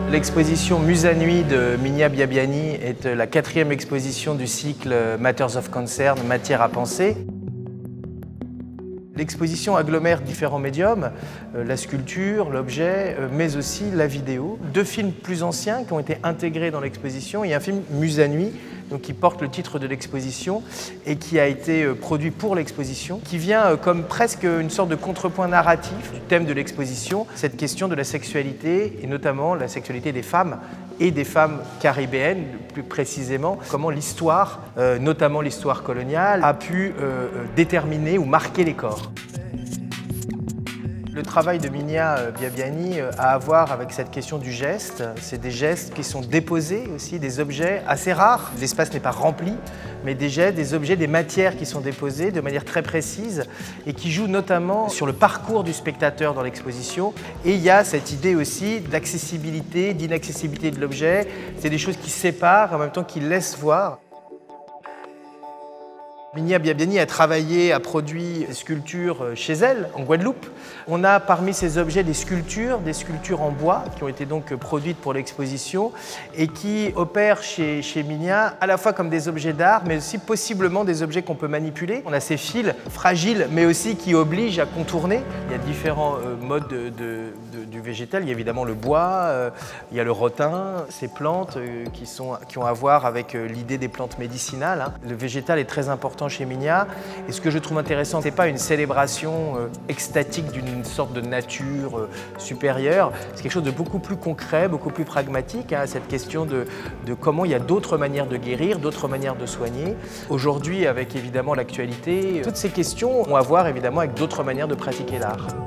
L'exposition Musa Nuit de Minia Biabiani est la 4e exposition du cycle Matters of Concern, Matière à penser. L'exposition agglomère différents médiums, la sculpture, l'objet, mais aussi la vidéo. 2 films plus anciens qui ont été intégrés dans l'exposition et un film Musa Nuit, donc qui porte le titre de l'exposition et qui a été produit pour l'exposition, qui vient comme presque une sorte de contrepoint narratif du thème de l'exposition, cette question de la sexualité et notamment la sexualité des femmes et des femmes caribéennes, plus précisément, comment l'histoire, notamment l'histoire coloniale, a pu déterminer ou marquer les corps. Le travail de Minia Biabiani a à voir avec cette question du geste. C'est des gestes qui sont déposés aussi, des objets assez rares. L'espace n'est pas rempli, mais des gestes, des objets, des matières qui sont déposées de manière très précise et qui jouent notamment sur le parcours du spectateur dans l'exposition. Et il y a cette idée aussi d'accessibilité, d'inaccessibilité de l'objet. C'est des choses qui séparent, en même temps qui laissent voir. Minia Biabiani a travaillé, a produit des sculptures chez elle, en Guadeloupe. On a parmi ces objets des sculptures en bois qui ont été donc produites pour l'exposition et qui opèrent chez Minia à la fois comme des objets d'art, mais aussi possiblement des objets qu'on peut manipuler. On a ces fils fragiles, mais aussi qui obligent à contourner. Il y a différents modes du végétal. Il y a évidemment le bois, il y a le rotin, ces plantes qui ont à voir avec l'idée des plantes médicinales. Le végétal est très important chez Minia. Et ce que je trouve intéressant, ce n'est pas une célébration extatique d'une sorte de nature supérieure. C'est quelque chose de beaucoup plus concret, beaucoup plus pragmatique, cette question de comment il y a d'autres manières de guérir, d'autres manières de soigner. Aujourd'hui, avec évidemment l'actualité, toutes ces questions ont à voir évidemment avec d'autres manières de pratiquer l'art.